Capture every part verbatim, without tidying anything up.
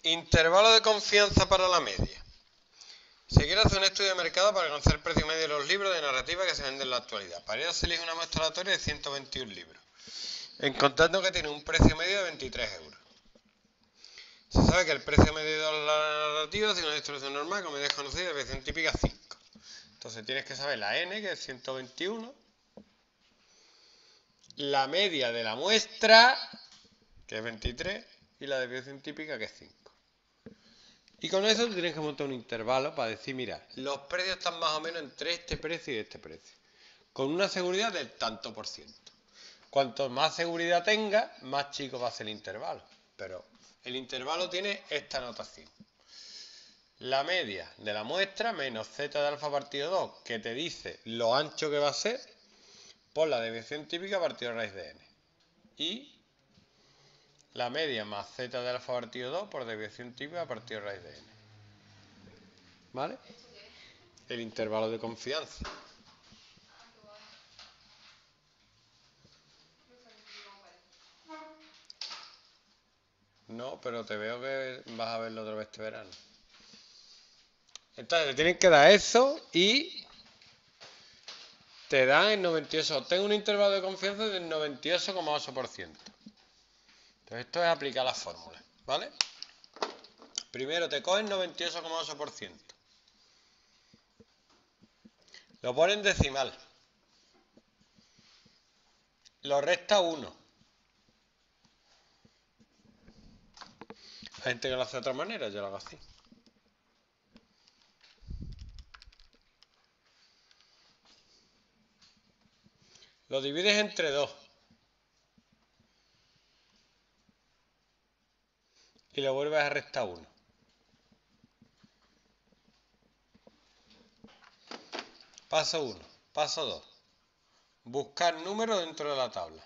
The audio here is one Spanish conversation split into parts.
Intervalo de confianza para la media. Se quiere hacer un estudio de mercado para conocer el precio medio de los libros de narrativa que se venden en la actualidad. Para ello se elige una muestra aleatoria de ciento veintiún libros, encontrando que tiene un precio medio de veintitrés euros. Se sabe que el precio medio de la narrativa tiene una distribución normal, como ya es conocida, de desviación típica cinco. Entonces tienes que saber la n, que es ciento veintiuno, la media de la muestra, que es veintitrés, y la desviación típica, que es cinco. Y con eso tienes que montar un intervalo para decir, mira, los precios están más o menos entre este precio y este precio, con una seguridad del tanto por ciento. Cuanto más seguridad tenga, más chico va a ser el intervalo. Pero el intervalo tiene esta notación. La media de la muestra menos z de alfa partido dos, que te dice lo ancho que va a ser, por la desviación típica partido raíz de n. Y la media más z de alfa partido dos por desviación típica partido raíz de n. ¿Vale? El intervalo de confianza. No, pero te veo que vas a verlo otra vez este verano. Entonces te tienen que dar eso y te dan el noventa y ocho. Tengo un intervalo de confianza del noventa y ocho coma ocho por ciento. Entonces esto es aplicar la fórmula, ¿vale? Primero te cogen noventa y ocho coma ocho por ciento. Lo pones en decimal. Lo resta uno. Hay gente que lo hace de otra manera, yo lo hago así. Lo divides entre dos. Y le vuelves a restar uno. Paso uno. Paso dos. Buscar números dentro de la tabla.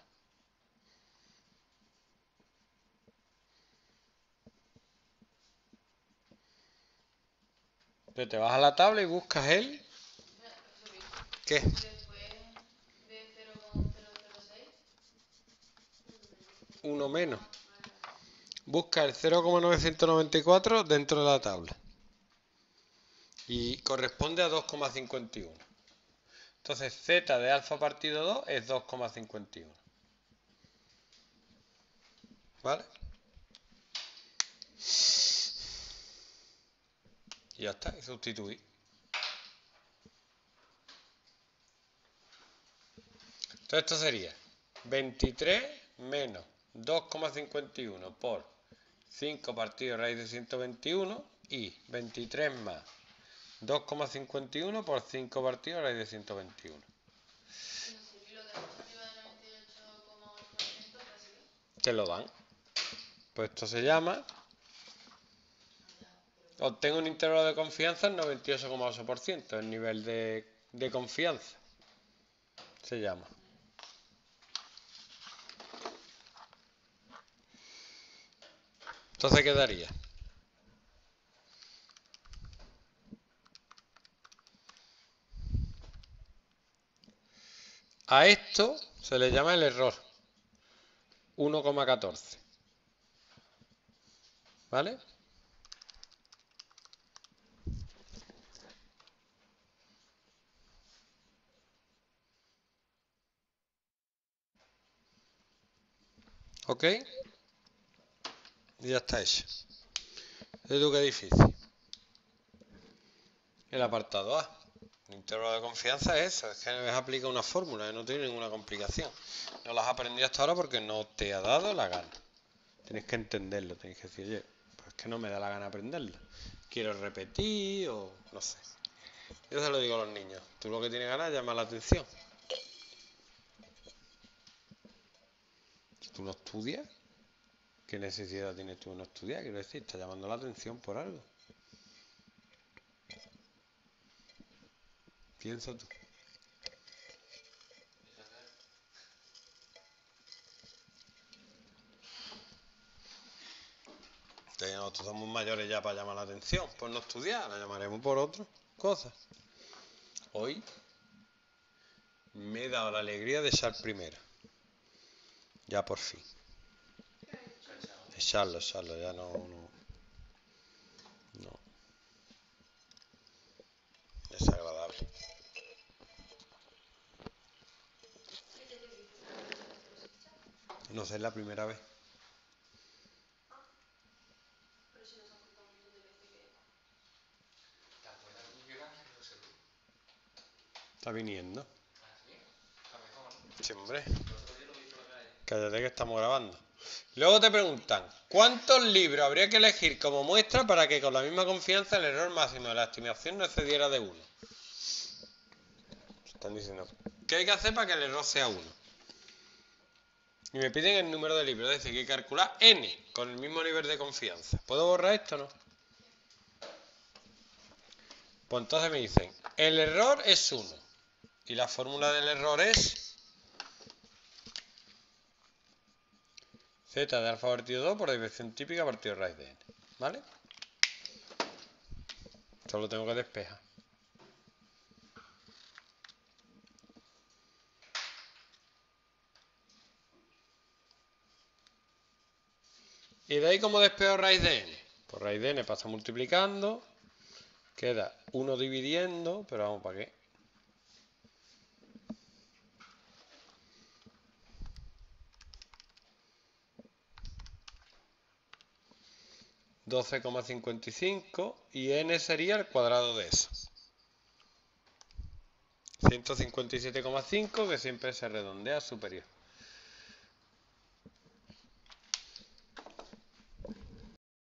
Entonces te vas a la tabla y buscas el... ¿Qué? Uno menos. Busca el cero coma novecientos noventa y cuatro dentro de la tabla. Y corresponde a dos coma cincuenta y uno. Entonces z de alfa partido dos es dos coma cincuenta y uno. ¿Vale? Y ya está, y sustituir. Entonces esto sería veintitrés menos dos coma cincuenta y uno por cinco partido raíz de ciento veintiuno y veintitrés más dos coma cincuenta y uno por cinco partido raíz de ciento veintiuno. Te lo dan. Pues esto se llama... Obtengo un intervalo de confianza en noventa y ocho coma ocho por ciento, el nivel de, de confianza. Se llama. Entonces quedaría. A esto se le llama el error. uno coma catorce. ¿Vale? ¿Ok? Y ya está hecho. ¿Es tú qué difícil? El apartado A. El intervalo de confianza es eso, es que les aplica una fórmula, no tiene ninguna complicación. No las has aprendido hasta ahora porque no te ha dado la gana. Tienes que entenderlo, tienes que decir, oye, pues es que no me da la gana aprenderlo. Quiero repetir o no sé. Yo se lo digo a los niños, tú lo que tienes ganas es llamar la atención. ¿Tú no estudias? ¿Qué necesidad tienes tú de no estudiar? Quiero decir, estás llamando la atención por algo. Piensa tú. Nosotros somos mayores ya para llamar la atención, por no estudiar, la llamaremos por otras cosas. Hoy me he dado la alegría de echar primero. Ya por fin. Echarlo, echarlo, ya no... no. No. Desagradable. No sé, es la primera vez. Está viniendo. Sí, hombre. Cállate que estamos grabando. Luego te preguntan, ¿cuántos libros habría que elegir como muestra para que con la misma confianza el error máximo de la estimación no excediera de uno? Están diciendo, ¿qué hay que hacer para que el error sea uno? Y me piden el número de libros, es decir, que hay que calcular n con el mismo nivel de confianza. ¿Puedo borrar esto o no? Pues entonces me dicen, el error es uno. Y la fórmula del error es z de alfa partido dos por desviación típica partido raíz de n. ¿Vale? Solo tengo que despejar. ¿Y de ahí cómo despejo raíz de n? Pues raíz de n pasa multiplicando, queda uno dividiendo, pero vamos, ¿para qué? doce coma cincuenta y cinco y n sería el cuadrado de eso. ciento cincuenta y siete coma cinco, que siempre se redondea superior.